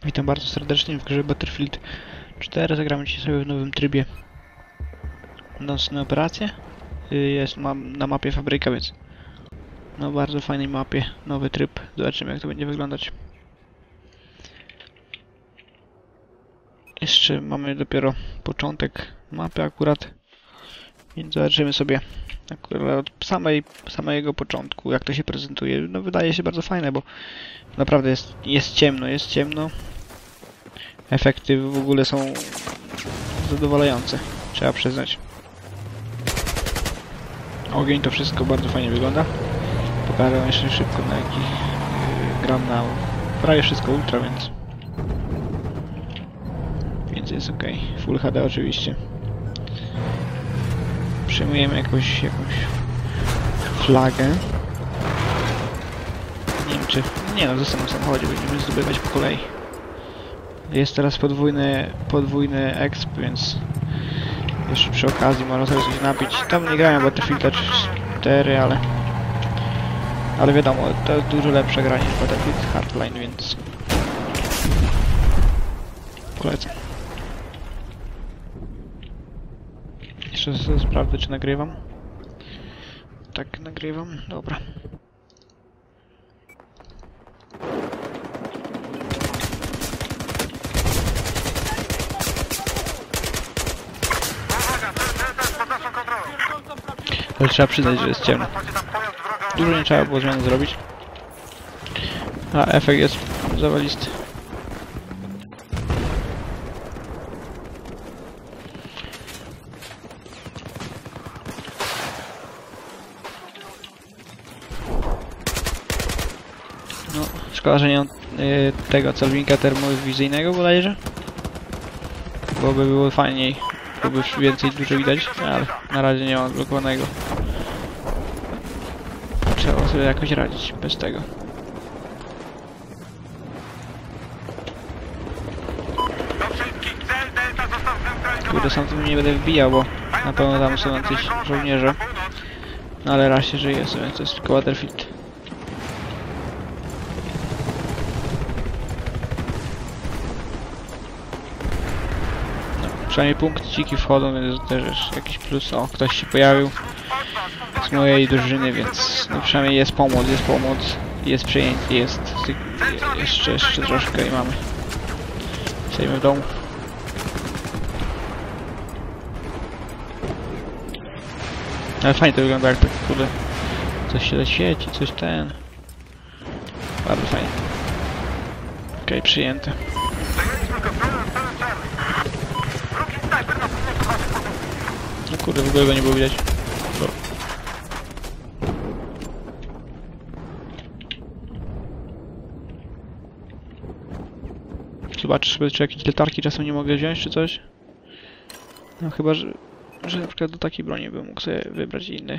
Witam bardzo serdecznie w grze Battlefield 4. Zagramy dzisiaj sobie w nowym trybie nocne operacje. Mam na mapie fabryka, więc na bardzo fajnej mapie nowy tryb. Zobaczymy, jak to będzie wyglądać. Jeszcze mamy dopiero początek mapy akurat, więc zobaczymy sobie akurat od samego początku, jak to się prezentuje. No, wydaje się bardzo fajne, bo naprawdę jest ciemno. Efekty w ogóle są zadowalające, trzeba przyznać. Ogień, to wszystko bardzo fajnie wygląda. Pokażę wam jeszcze szybko, na jakich gram na prawie wszystko ultra, więc jest ok. Full HD oczywiście. Przyjmujemy jakąś flagę. Nie wiem czy... Nie no, zostanę w samochodzie, będziemy zdobywać po kolei. Jest teraz podwójny exp, więc jeszcze przy okazji można sobie coś napić. Tam nie grałem Battlefield 4, ale wiadomo, to jest dużo lepsze gra niż Battlefield Hardline, więc polecam. Jeszcze sobie sprawdzę, czy nagrywam. Tak, nagrywam, dobra. Ale trzeba przyznać, że jest ciemno. Dużo nie trzeba było zmian zrobić. A efekt jest zawalisty. No, szkoda, że nie mam tego celownika termowizyjnego bodajże. Bo by było fajniej. Byłoby więcej dużo widać, ale na razie nie mam odblokowanego. Trzeba sobie jakoś radzić bez tego. Kurde, sam tym nie będę wbijał, bo na pewno tam są jacyś żołnierze. No ale raz się żyje sobie, to jest tylko Battlefield. Przynajmniej punkciki wchodzą, więc to też jest jakiś plus. O, ktoś się pojawił z mojej drużyny, więc no przynajmniej jest pomoc, jest przejęty, jest jeszcze troszkę i mamy. Stoimy w domu. Ale fajnie to wygląda, jak tak kurde coś się świeci, coś ten. Bardzo fajnie. Okej, przyjęte. No kurde, w ogóle go nie było widać. Zobaczysz sobie, czy jakieś letarki czasem nie mogę wziąć, czy coś. No chyba, że na przykład do takiej broni bym mógł sobie wybrać inny.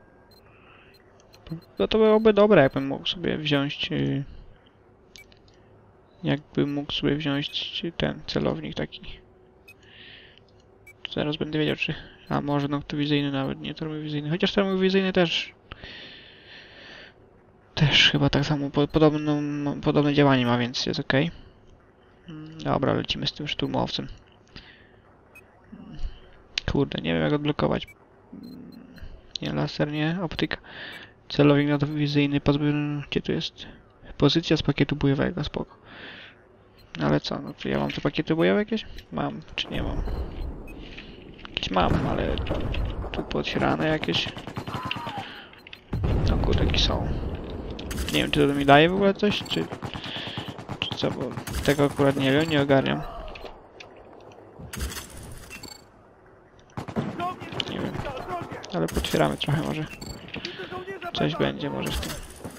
No to byłoby dobre, jakbym mógł sobie wziąć... jakbym mógł sobie wziąć ten celownik taki. Zaraz będę wiedział, czy... A może noktowizyjny nawet, nie termowizyjny. Chociaż termowizyjny też chyba tak samo podobne działanie ma, więc jest ok. Dobra, lecimy z tym szturmowcem. Kurde, nie wiem jak odblokować. Nie, laser, nie, optyka. Celownik noktowizyjny, gdzie tu jest? Pozycja z pakietu bojowego, spoko. Ale co, no czy ja mam te pakiety bojowe jakieś? Mam, czy nie mam? Jakieś mam, ale tu podśrane jakieś. No kurde, jakie są. Nie wiem, czy to mi daje w ogóle coś, czy co, bo tego akurat nie wiem, nie ogarniam. Nie wiem, ale potwieramy trochę może. Coś będzie może w tym.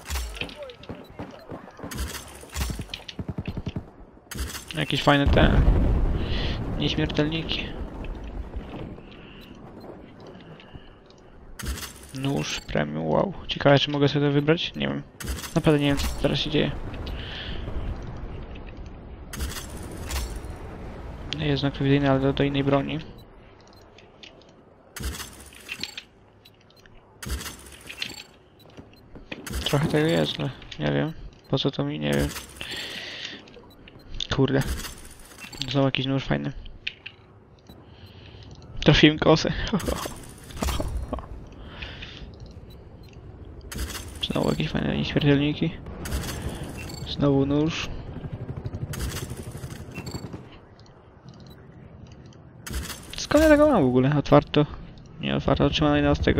Jakieś fajne te nieśmiertelniki. Nóż premium, wow. Ciekawe, czy mogę sobie to wybrać? Nie wiem. Naprawdę nie wiem, co teraz się dzieje. Jest noktowizyjny, ale do innej broni. Trochę tego jest, ale nie wiem. Po co to mi, nie wiem. Kurde. Znowu jakiś nóż fajny. Trafiłem kosę. Znowu jakieś fajne nieśmiertelniki. Znowu nóż. Skąd ja tego mam w ogóle? Otwarto. Nie otwarto, otrzymano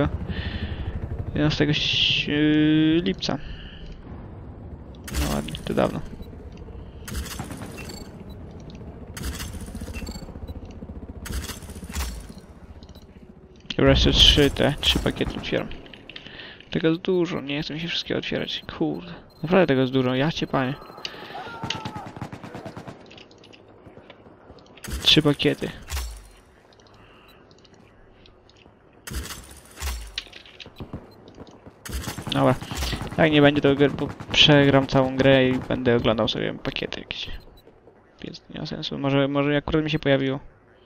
11 lipca. No ładnie, to dawno. Dobra, jeszcze 3 pakiety otwieram. Tego jest dużo, nie chcę mi się wszystkiego otwierać. Kurde, naprawdę tego jest dużo, ja cię panie. 3 pakiety. Dobra, jak nie będzie to bo przegram całą grę i będę oglądał sobie pakiety jakieś. Więc nie ma sensu, może akurat mi się pojawiło.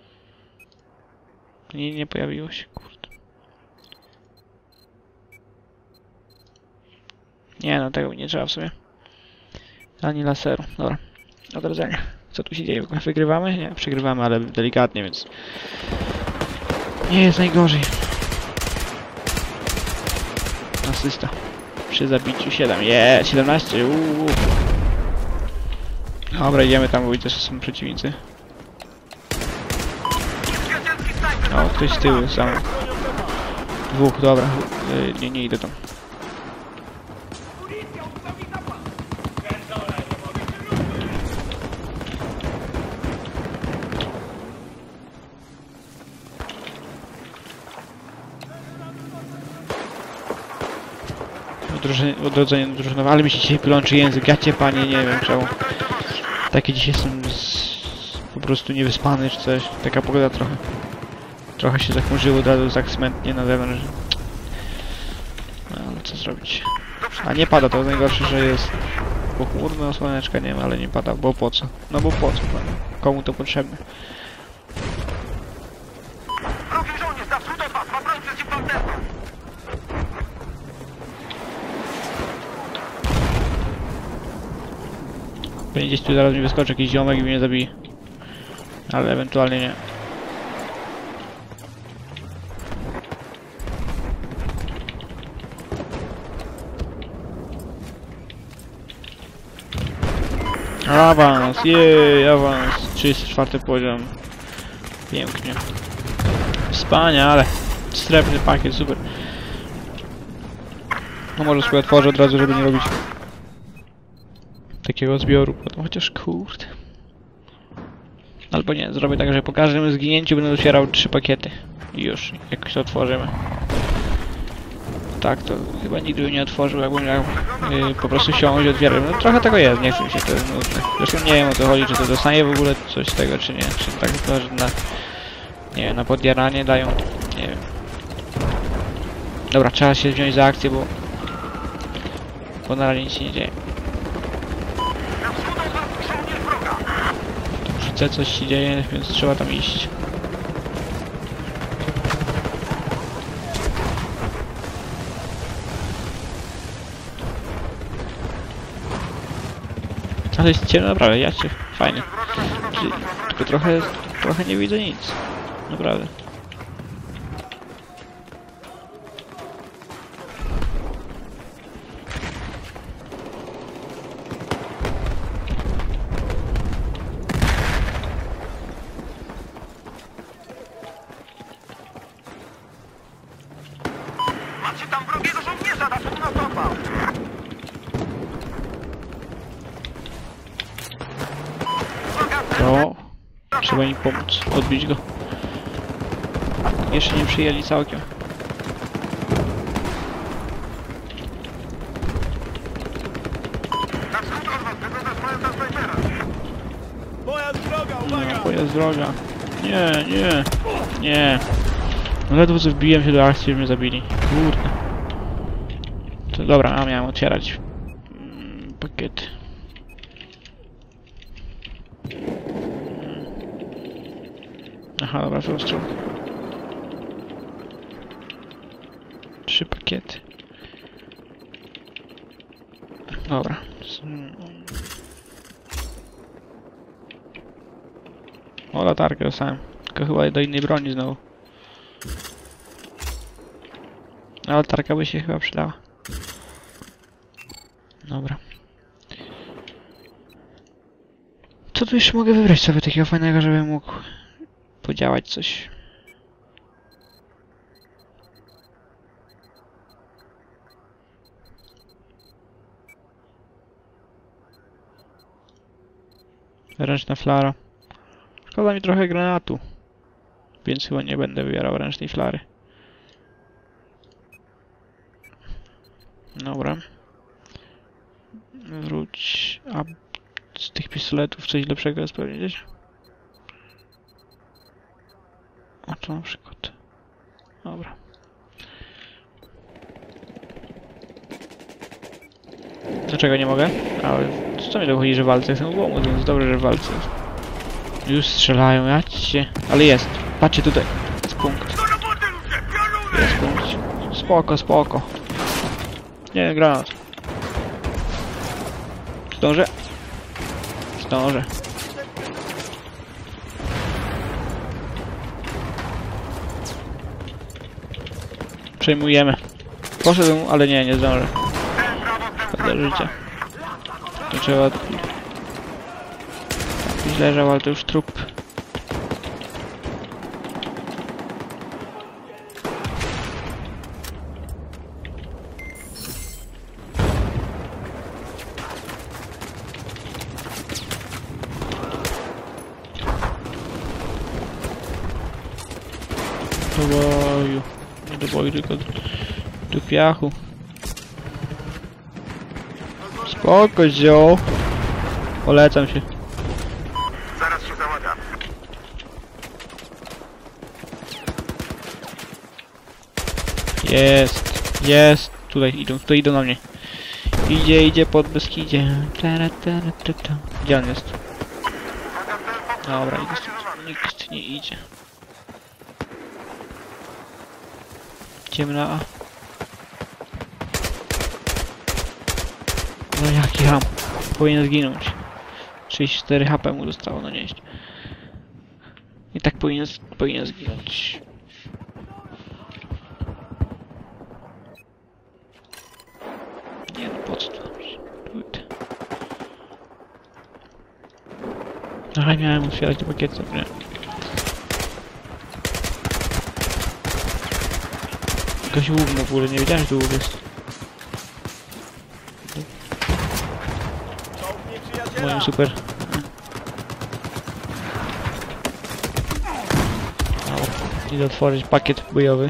Nie pojawiło się, kurde. Nie no, tego nie trzeba w sumie. Ani laseru, dobra. Odrodzenie. Co tu się dzieje? Wygrywamy? Nie, przegrywamy, ale delikatnie, więc... Nie jest najgorzej. Asysta. Przy zabiciu 7. 17. Dobra, idziemy tam, bo widzę, że są przeciwnicy. O, ktoś z tyłu sam. 2, dobra. Nie idę tam. Odrodzenie drużynowe, ale mi się dzisiaj plączy język, ja cię panie, nie wiem czemu. Takie dzisiaj jestem po prostu niewyspany czy coś, taka pogoda trochę się zachmurzyło, od razu tak smętnie na zewnątrz. No ale co zrobić. A nie pada, to najgorsze, że jest pochmurno, słoneczka nie ma, ale nie pada, bo po co? No bo po co, komu to potrzebne? Będzie tu zaraz mi wyskoczy jakiś ziomek i mnie zabije. Ale ewentualnie nie. Awans, jej, awans. 34 poziom. Pięknie. Wspaniale. Srebrny pakiet, super. No może sobie otworzę od razu, żeby nie robić takiego zbioru potem, chociaż kurde. Albo nie, zrobię tak, że po każdym zginięciu będę otwierał 3 pakiety. I już, jakoś to otworzymy. Tak, to chyba nigdy bym nie otworzył, jakbym miał po prostu siąść i otwierać. No trochę tego jest, nie chcę mi się to nudne. Zresztą nie wiem o co chodzi, czy to dostanie w ogóle coś z tego, czy nie. Czy tak to, że na... Nie wiem, na podjaranie dają. Nie wiem. Dobra, trzeba się wziąć za akcję, bo na razie nic się nie dzieje. Widzę, coś się dzieje, więc trzeba tam iść. Ale jest ciemno, naprawdę, ja cię, fajnie. Tylko trochę nie widzę nic. Naprawdę. Macie tam wrogiego żołnierza, dlaczego nas złapał? To trzeba im pomóc, odbić go. Jeszcze nie przyjęli całkiem. Na wschód od was, wyglądasz mająca snajpera. Pojazd droga, uwaga! No, pojazd droga. Nie. No ledwo co wbiłem się do akcji, żeby mnie zabili. Kurde. To dobra, a miałem otwierać pakiety. Aha, dobra, w tą stronę. 3 pakiety. Dobra. O, latarkę dostałem. Tylko chyba do innej broni znowu. A latarka by się chyba przydała. Dobra. Co tu jeszcze mogę wybrać sobie takiego fajnego, żebym mógł podziałać coś? Ręczna flara. Szkoda mi trochę granatu. Więc chyba nie będę wybierał ręcznej flary. Dobra. Wróć. A z tych pistoletów coś lepszego jest pewnie gdzieś? O, to na przykład. Dobra. Dlaczego nie mogę? Ale co mi dochodzi, że walce? Jestem ubłomny, więc dobrze, że w walce jest. Już strzelają, ja cię. Ale jest. Patrzcie tutaj. Jest punkt. Do roboty, ludzie! Pioruny! Jest punkt. Spoko, spoko. Nie, granat. Zdążę. Zdążę. Przejmujemy. Poszedł, ale nie zdążę. Szkoda życia. To trzeba... Jakiś leżał, ale to już trup. Do boju. Nie do boju, tylko do piachu. Spoko, zioł. Polecam się. Zaraz się załadam. Jest. Tutaj idą na mnie. Idzie pod Beskidzie. Gdzie on jest? Dobra, nikt nie idzie. Ciemna. No jaki ham. Powinien zginąć. 34 HP mu zostało nanieść. I tak powinien zginąć. Nie no, po co to? Aha, miałem otwierać te pakiety, nie? Jakaś łówna w ogóle, nie wiedziałem, że to łów jest. Czołg nieprzyjaciela! Moim super. Idę otworzyć pakiet bojowy.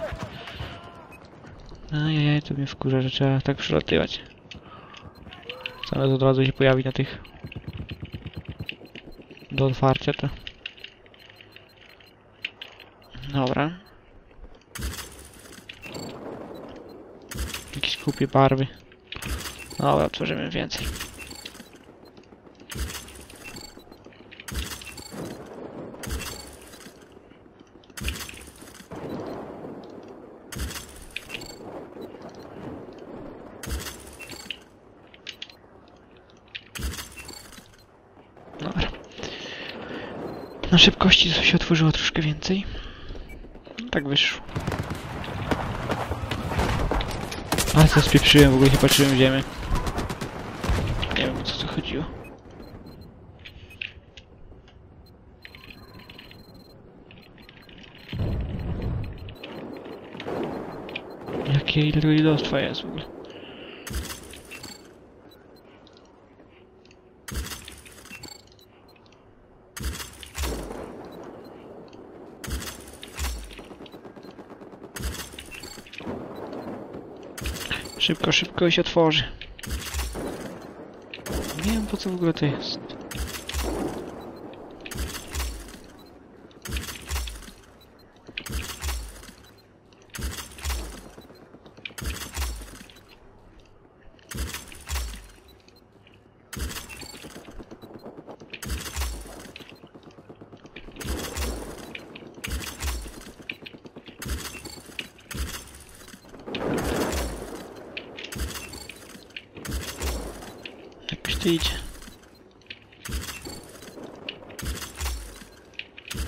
Ajajaj, to mnie wkurza, że trzeba tak przelatywać. Zamiast od razu się pojawi na tych... do otwarcia to... Dobra. Jakieś kupię barwy. Dobra, otworzymy więcej. Dobra. Na szybkości się otworzyło troszkę więcej. No, tak wyszło. Ale co spieprzyłem, w ogóle nie patrzyłem w ziemię. Nie wiem, o co tu chodziło. Ile tego dziadostwa jest w ogóle. Szybko się otworzy. Nie wiem, po co w ogóle to jest. Jakoś to idzie.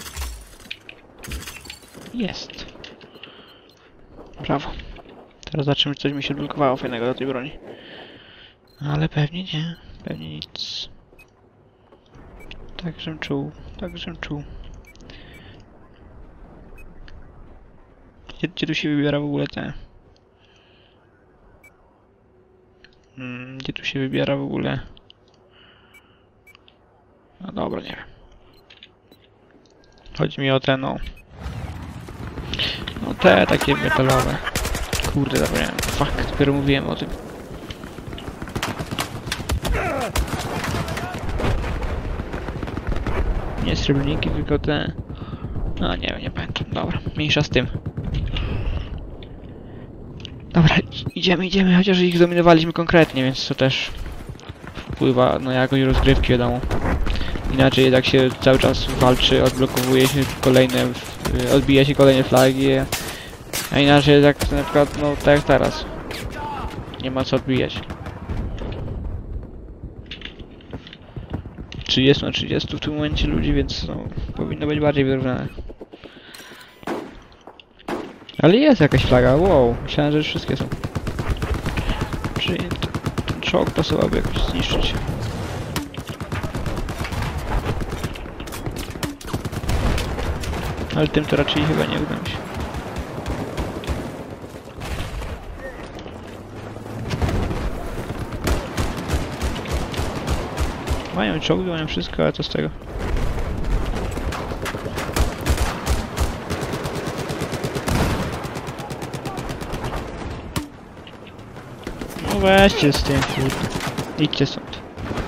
Jest. Brawo. Teraz zobaczymy, czy coś mi się odblokowało fajnego do tej broni. Ale pewnie nie. Pewnie nic. Tak, żem czuł. Tak, żem czuł. Gdzie tu się wybiera w ogóle te... gdzie tu się wybiera w ogóle... No dobra, nie wiem. Chodzi mi o te, no... No te takie metalowe. Kurde, zapomniałem. Fuck, dopiero mówiłem o tym. Nie srebrniki, tylko te... No nie wiem, nie pamiętam. Dobra, mniejsza z tym. Dobra, idziemy, chociaż ich zdominowaliśmy konkretnie, więc to też wpływa na jakość rozgrywki, wiadomo. Inaczej jednak się cały czas walczy, odblokowuje się kolejne, odbija się kolejne flagi, a inaczej jak na przykład, no tak jak teraz. Nie ma co odbijać. 30 na 30 w tym momencie ludzi, więc no, powinno być bardziej wyrównane. Ale jest jakaś flaga, wow, myślałem, że już wszystkie są. Czyli ten czołg pasowałoby jakoś zniszczyć. Ale tym to raczej chyba nie uda mi się. Mają czołgi, mają wszystko, ale co z tego? No weźcie z tym, kurde. Idźcie stąd.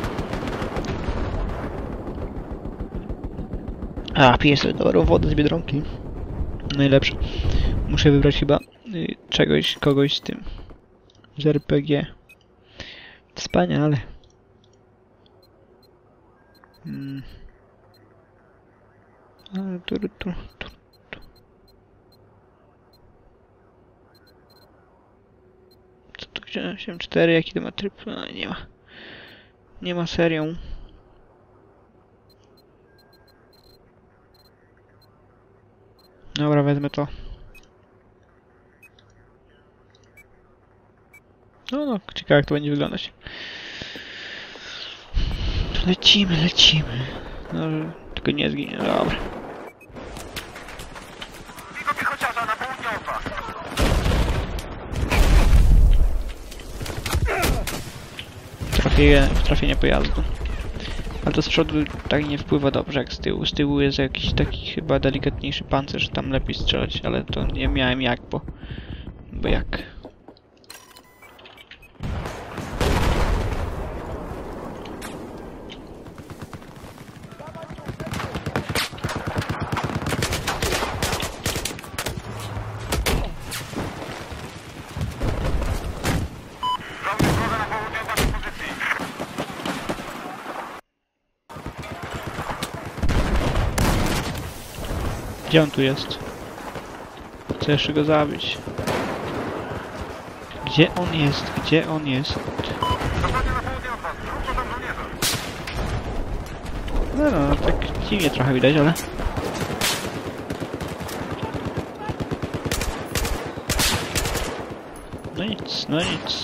A, piję sobie dobrą wodę z Biedronki. Najlepsze. Muszę wybrać chyba kogoś z tym. Z RPG. Wspaniale. Co tu wziąłem? 4, jaki to ma tryb? No, nie ma. Nie ma serią. Dobra, wezmę to. No, ciekawe jak to będzie wyglądać. Lecimy. No, tylko nie zginie, dobra. Widzę piechociarza na południowa. Trafienie pojazdu. Ale to z przodu tak nie wpływa dobrze jak z tyłu. Z tyłu jest jakiś taki chyba delikatniejszy pancerz, tam lepiej strzelać, ale to nie miałem jak, bo jak? Żołnierz wroga na południe od waszej pozycji. Gdzie on tu jest? Chcę jeszcze go zabić. Gdzie on jest? Gdzie on jest? Dokładnie na południe od was. Zróbcie tam żołnierza. No, tak dziwnie trochę widać, ale... No nic, no nic.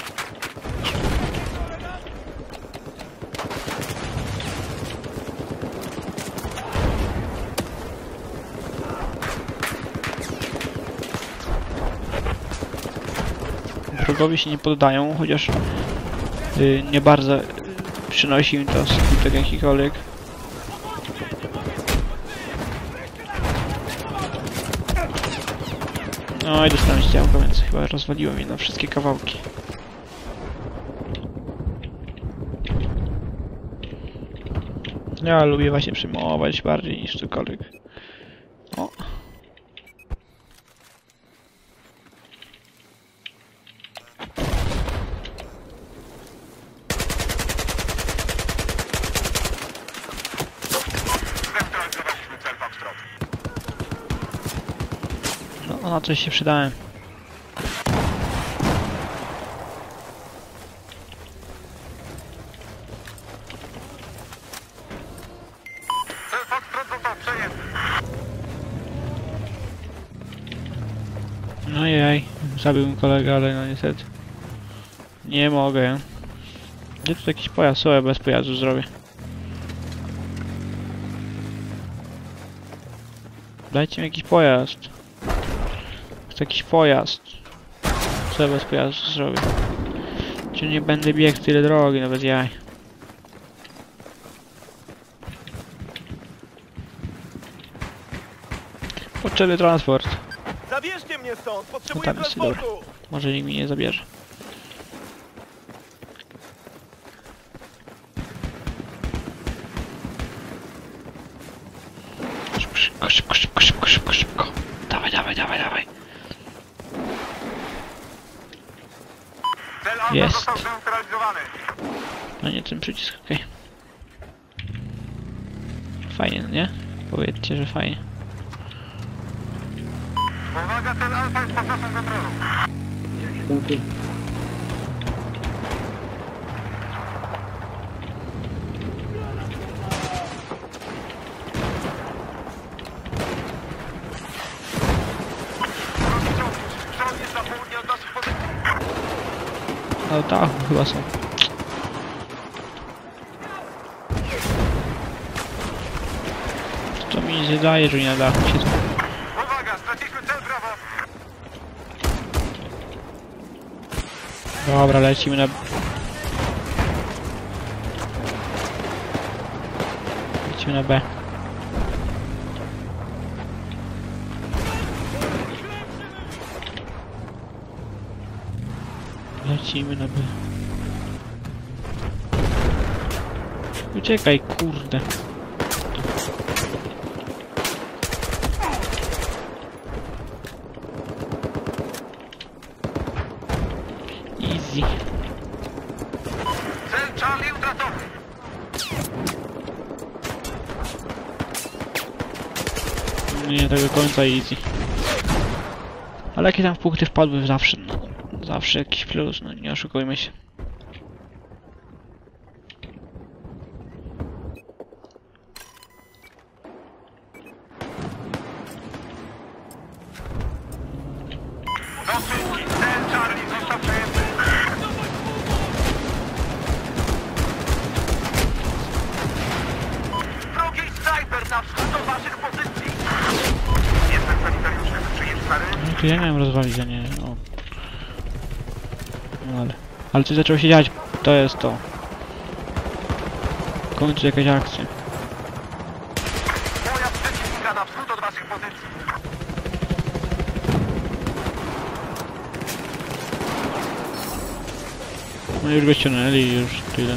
Wrogowie się nie poddają, chociaż nie bardzo przynosi im to skutek jakikolwiek. No i dostałem ściankę, więc chyba rozwaliłem je na wszystkie kawałki. Ja lubię właśnie przyjmować bardziej niż cokolwiek. O. Zneutralizowaliśmy cel Foxtrot. No, na coś się przydałem. Cel Foxtrot został przejęty. No jej, zabiłbym kolegę, ale no niestety. Nie mogę. Gdzie tu jakiś pojazd? Co ja bez pojazdu zrobię? Dajcie mi jakiś pojazd. Chcę jakiś pojazd. Co ja bez pojazdu zrobię? Czy nie będę biegł tyle drogi, no bez jaj. Potrzebny transport. Zabierzcie mnie stąd! No Potrzebuję tam jest, dobra. transportu! Może nikt mi nie zabierze. Szybko, szybko, szybko, szybko, szybko, szybko. Dawaj, dawaj, dawaj, dawaj. Cel Alfa Jest. został zneutralizowany. No nie ten przycisk, okej. Fajnie, no nie? Powiedzcie, że fajnie. Uwaga, cel Alfa jest pod naszą kontrolą. Żołnierz na południe od naszych pozycji. No tak, chyba są. To mi nie daje, że nie na dachu siedzą. Uwaga, straciliśmy cel Brawo. Dobra, lecimy na... Lecimy na B. Lecimy na B. Uciekaj, kurde. Easy. Cel Charlie utracony. Nie tego końca easy. Ale jakie tam punkty wpadły zawsze, no. Zawsze jakiś plus, no nie oszukujmy się. Dosyć, cel Charlie został przejęty. Wrogi snajper na wschód do waszych pozycji. Jestem sanitariuszem, przyjęć stary. No to ja miałem rozwalić, a nie... O. No ale... Ale coś zaczęło się dziać, to jest to. Kończy jakaś akcja. Pojazd przeciwnika na wschód od waszych pozycji. No już go ściągnęli i już tyle.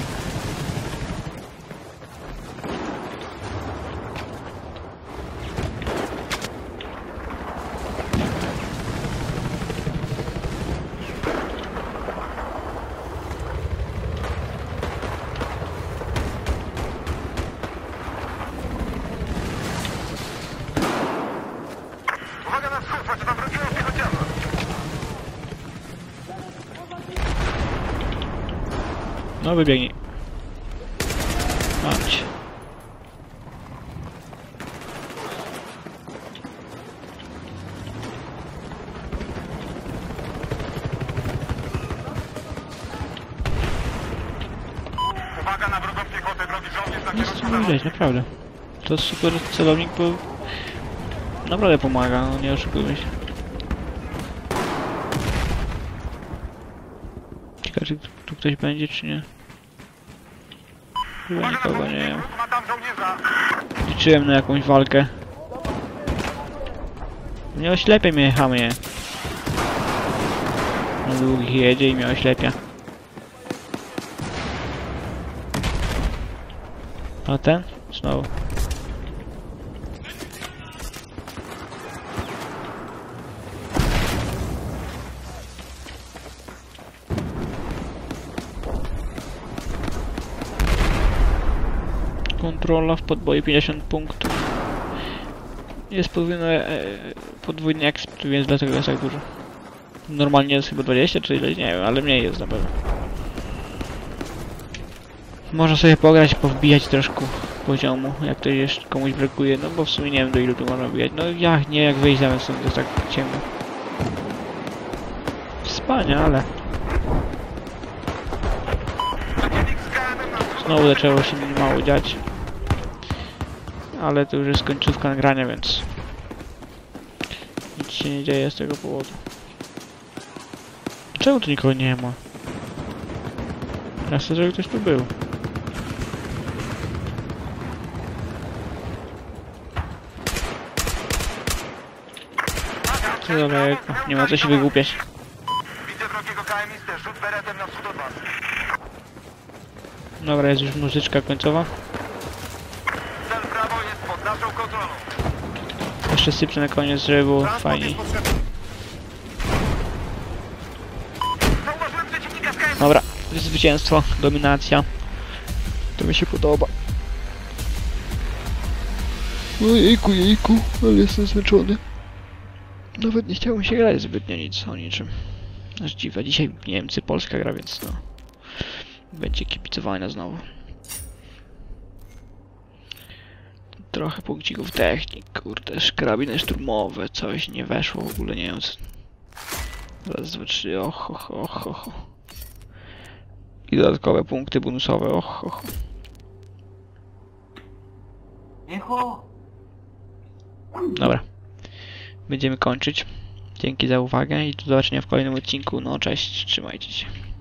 Uwaga na wschód, macie tam wrogiego piechociarza. No wybiegnij. Mam cię. Uwaga na wrogą piechotę, drogi żołnierz na Nic kierunku nie zachodnim. widać, naprawdę. To super celownik, bo... Naprawdę pomaga, no nie oszukujmy się. Ciekawe, czy tu ktoś będzie, czy nie? Chyba Uwaga na nikogo nie południe, wiem. wróg ma tam żołnierza. Liczyłem na jakąś walkę. Nie oślepia mnie, chamie. Na długich jedzie i mnie oślepia. A ten? Znowu. Kontrola w podboju 50 punktów. Jest podwójny exp, więc dlatego jest tak dużo. Normalnie jest chyba 20 czy ileś, nie wiem, ale mniej jest na pewno. Można sobie pograć, powbijać troszkę poziomu, jak to jeszcze komuś brakuje, no bo w sumie nie wiem do ilu tu można wbijać. No jak nie, jak wyjść zamiast stąd, jest tak ciemno. fajnie, ale Przeciwnik z KM-em na wschód. znowu zaczęło się mało dziać. Ale to już jest końcówka nagrania, więc nic się nie dzieje z tego powodu. Czemu tu nikogo nie ma? Ja chcę, żeby ktoś tu był. Co daleko? Nie ma co się wygłupiać. Widzę wrogiego KM-istę. Rzut beretem na wschód od was. Dobra, jest już muzyczka końcowa. Cel prawo jest pod naszą kontrolą. Jeszcze sypnę na koniec, żeby było fajniej. Zauważyłem przeciwnika z KM. Dobra, zwycięstwo, dominacja. To mi się podoba. Jejku, ale jestem zmęczony. Nawet nie chciałem się grać zbytnio nic o niczym. Aż dziwne, dzisiaj Niemcy, Polska gra, więc no... Będzie kibicowania znowu. Trochę punkcików technik, kurde, karabiny szturmowe, coś nie weszło w ogóle, nie wiem co... Raz, dwa, trzy, och. I dodatkowe punkty bonusowe, och. Dobra. Będziemy kończyć. Dzięki za uwagę i do zobaczenia w kolejnym odcinku. No cześć, trzymajcie się.